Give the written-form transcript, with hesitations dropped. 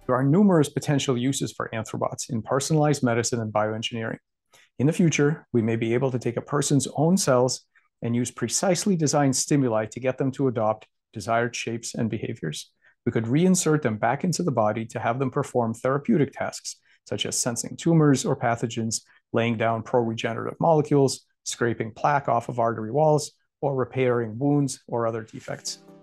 There are numerous potential uses for Anthrobots in personalized medicine and bioengineering. In the future, we may be able to take a person's own cells and use precisely designed stimuli to get them to adopt desired shapes and behaviors. We could reinsert them back into the body to have them perform therapeutic tasks, such as sensing tumors or pathogens, laying down pro-regenerative molecules, scraping plaque off of artery walls, or repairing wounds or other defects.